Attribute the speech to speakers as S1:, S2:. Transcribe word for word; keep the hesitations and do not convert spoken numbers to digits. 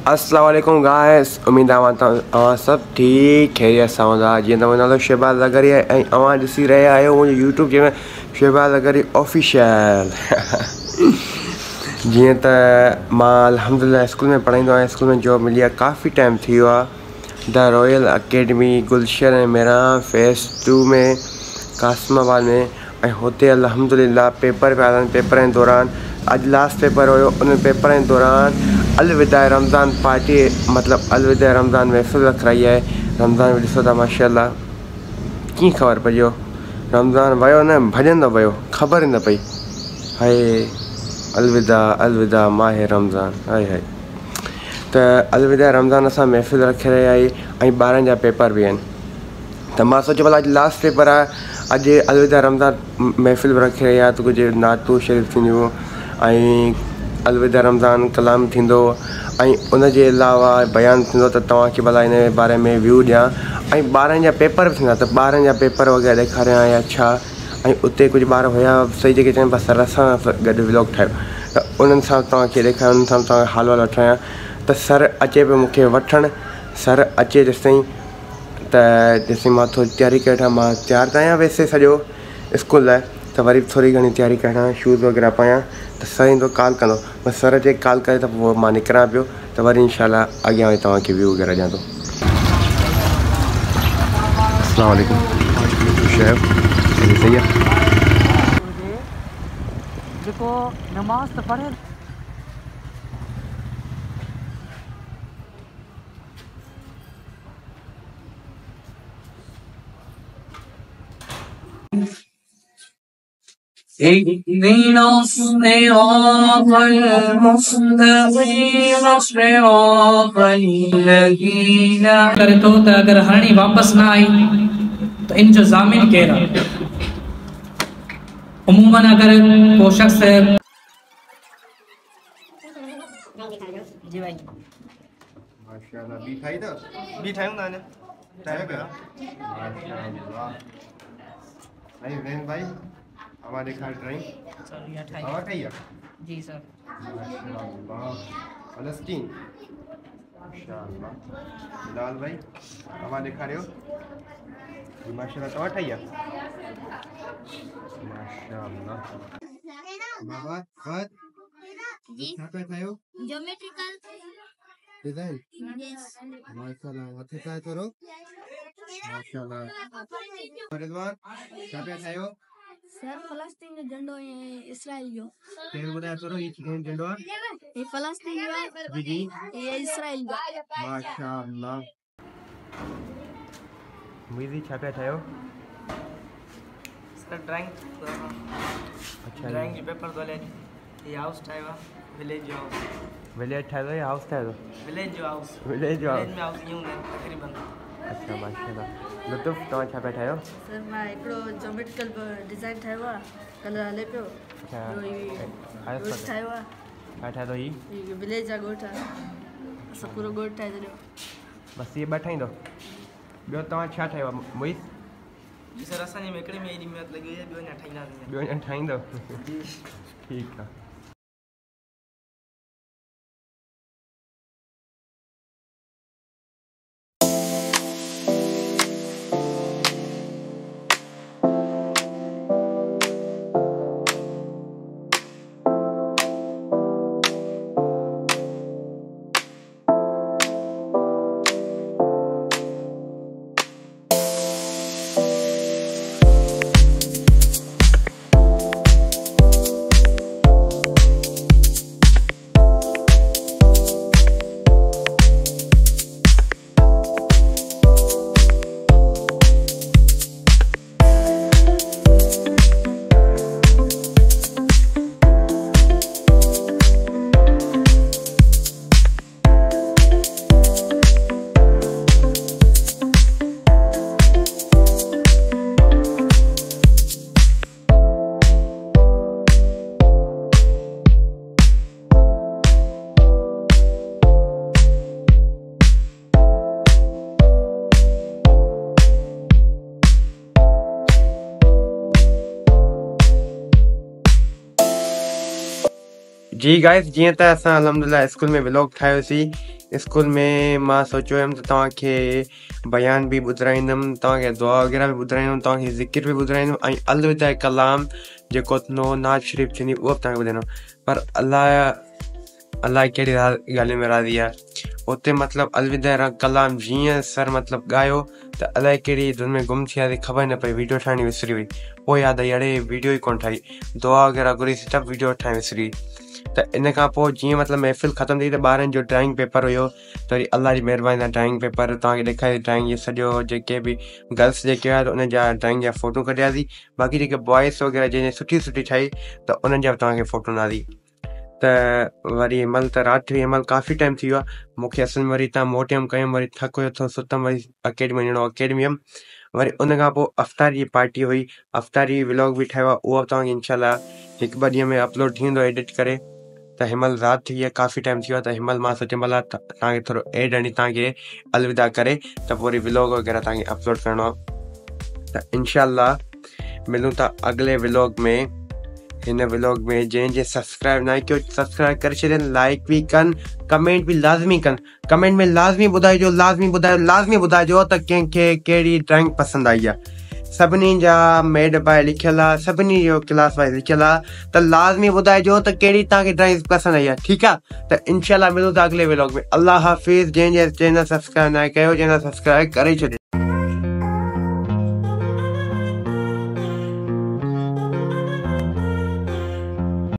S1: अस्सलाम वालेकुम गाइस, उम्मीद आहे सब ठीक खैरियत सां हूंदा। जीअं त मुंहिंजो नालो शहबाज़ लॻरी आहे ऐं तव्हां ॾिसी रहिया आहियो मुंहिंजो यूट्यूब चैनल शहबाज़ लॻरी ऑफिशियल। जीअं त मां अल्हम्दुलिल्लाह स्कूल में पढ़ाईंदो आहियां। स्कूल में जॉब मिली आहे, काफ़ी टाइम थी वियो आहे। द रॉयल अकेडमी गुलशन ऐं मेरा फेस टू में कासमाबाद में, ऐं हुते अल्हम्दुलिल्लाह पेपर पिया हलनि। पेपर जे दौरान अॼु लास्ट पेपर हुयो। उन पेपर जे दौरान अलविदा रमज़ान पार्टी मतिलबु अलविदा रमज़ान महफ़िल रखाई आहे। रमज़ान ॾिसो था माशाअल्लाह कीअं ख़बर पइजो, रमज़ान वियो न भॼंदो वियो, ख़बर ई न पई। हाय अलविदा अलविदा माहे रमज़ान, हाय हाय। त अलविदा रमज़ान असां महफ़िल रखे रहिया आहियूं ऐं ॿारनि जा पेपर बि आहिनि। त मां सोचियो भला अॼु लास्ट पेपर आहे, अॼु अलविदा रमज़ान महफ़िल रखे रही आहे त कुझु नातू शरीफ़ थींदियूं ऐं अलविदा रमज़ान कलाम थींदो ऐं उनजे अलावा बयानु थींदो। त तव्हांखे भला हिन जे बारे में व्यू ॾियां ऐं ॿारनि जा पेपर बि थींदा। त ॿारनि जा पेपर वग़ैरह ॾेखारियां या छा। ऐं उते कुझु ॿार हुया सही जॻह चवनि बसि सर सां गॾु व्लॉग ठाहियो, त उन्हनि सां तव्हांखे ॾेखारियो, उन्हनि सां तव्हांखे हाल वाल वठायां। त सर अचे पियो मूंखे वठणु, सर अचे जेसिताईं त जेसिताईं मां थोरी तयारी कयां। मां तयारु त आहियां वैसे सॼो स्कूल लाइ, त वरी थोरी घणी तयारी कयां, शूज़ वग़ैरह पायां। त सर ईंदो कॉल कंदो, बसि सर जे कॉल करे त पोइ मां निकिरां पियो। त वरी इंशाल्लाह अॻियां वरी तव्हांखे व्यू वग़ैरह ॾियां थो। अस्सलाम वालेकुम शेफ, सही आहे
S2: जेको नमाज़ त पढ़े। اهدنا الصراط المستقيم صراط الذين करे तो त अगर हरणी वापस ना आई तो इन जो जामिन केर है। उमूमन अगर को शख्स जी भाई
S1: माशाअल्लाह बी ठाई था
S3: बी ठायूं था ने टाइम पे
S1: माशाअल्लाह। भाई वेन भाई हमारे खाल ड्राइंग
S2: सर ये ठाई
S1: हवा ठाई
S2: जी सर
S1: माशाअल्लाह। फलस्तीन माशाअल्लाह। बिलाल भाई हवा दिखा रहे हो जी माशाअल्लाह। तवा ठाई माशाअल्लाह। बाबा बस जी क्या पे ठायो ज्योमेट्रिकल डिजाइन माशाअल्लाह। अच्छे से करो माशाअल्लाह। रिजवान क्या पे ठायो
S4: सर फलस्तीन जो झंडो है इस्राइल जो
S1: तेल बुधाए करो ये झंडो
S4: ये फलस्तीन जो
S1: जी जी
S4: ये इस्राइल जो
S1: माशाअल्लाह। मुझे छा पे ठायो
S3: सर ड्राइंग
S1: अच्छा
S3: ड्राइंग जो पेपर तो ले ये हाउस ठायो विलेज जो हाउस
S1: विलेज ठायो या हाउस ठायो
S3: विलेज जो हाउस
S1: विलेज जो
S3: विलेज में हाउस यूं ने तकरीबन।
S1: अच्छा माशाअल्लाह। लुत्फ तव्हां छा पे ठायो
S4: सर मैं एकड़ो ज्योमेट्रिकल डिजाइन ठायो आहे कलर हले पियो
S1: अच्छा
S4: गोट ठायो आहे
S1: छा ठायो ही
S4: विलेज जा गोट आहे असां पूरो गोट ठाहे छॾियो।
S1: बस ये ॿ ठाहींदो ॿियो तव्हां छा ठाहियो आहे मुइस
S3: जी सर असांजे में हिकिड़े में एॾी महिनत लॻी वई आहे, ॿियो अञा ठाहींदासीं।
S1: ॿियो अञा ठाहींदो
S3: जी
S1: ठीकु आहे। जी गाइस, जीअं त असां अलहमदिल्ला स्कूल में व्लॉग ठाहियोसीं। स्कूल में मां सोचियो हुयमि त तव्हांखे बयान बि ॿुधाईंदुमि, तव्हांखे दुआ वग़ैरह बि ॿुधाईंदुमि, तव्हांखे ज़िकिर बि ॿुधाईंदुमि ऐं अलविदा कलाम जेको नओं नाज़ शरीफ़ थींदी उहो बि तव्हांखे ॿुधाईंदुमि। पर अलाह अलाह कहिड़ी ॻाल्हि में राज़ी आहे। उते मतिलबु अलविदा कलाम जीअं सर मतिलबु ॻायो त अलाए कहिड़ी धुन में गुम थी वियासीं, ख़बर न पई, वीडियो ठाहिणी विसरी हुई। पोइ यादि आई अड़े वीडियो ई कोन ठाही, दुआ वग़ैरह घुरीसीं त वीडियो ठाहिण विसरी। त इन खां पोइ जीअं मतिलबु महफ़िल ख़तमु थी त ॿारनि जो ड्राइंग पेपर हुयो, त वरी अलाह जी महिरबानी सां ड्राइंग पेपर तव्हांखे ॾेखारे ड्राइंग जो सॼो जेके बि गर्ल्स जेके हुआ त उन जा ड्राइंग जा फ़ोटो कढियासीं। बाक़ी जेके बॉइस वग़ैरह जंहिंजे सुठी सुठी ठाही त उन्हनि जा बि तव्हांखे फ़ोटो ॾींदासीं। त वरी हिनमहिल त राति थी, हिनमहिल काफ़ी टाइम थी वियो आहे। मूंखे असल में वरी तव्हां मोटियमि कयुमि, वरी थक हुयो थोरो सुतमि, वरी अकेडमी वञिणो अकेडमी हुयमि। वरी उन खां पोइ अफ़्तारी जी पार्टी हुई, अफ़्तारी व्लॉग बि ठाहियो आहे, उहो तव्हांखे इनशाला हिकु ॿ ॾींहं में अपलोड थी वेंदो एडिट करे। त हिनमहिल राति थी आहे, काफ़ी टाइम थी वियो आहे, त हिनमहिल मां सोचियो भला तव्हांखे थोरो एड हणी तव्हांखे अलविदा करे त पोइ वरी व्लॉग वग़ैरह तव्हांखे अपलोड करिणो आहे। त इनशाला मिलूं था अॻिले व्लॉग में। हिन व्लॉग में जंहिंजे सब्सक्राइब न कयो सब्सक्राइब करे छॾनि, लाइक बि कनि, कमेंट बि लाज़मी कनि। कमेंट में लाज़मी ॿुधाइजो, लाज़मी ॿुधायो, लाज़मी ॿुधाइजो त कंहिंखे कहिड़ी ड्राइंग पसंदि आई आहे। सभिनी जा मेड बाय लिखियलु आहे, सभिनी जो क्लास वाइज़ लिखियलु आहे, त लाज़मी ॿुधाइजो त कहिड़ी तव्हांखे ड्राइंग पसंदि आई आहे। ठीकु आहे, त इनशाला मिलूं था अॻिले व्लॉग में। अल्लाह हाफ़िज़। जंहिंजे चैनल सब्सक्राइब न कयो, चैनल सब्सक्राइब करे छॾियो।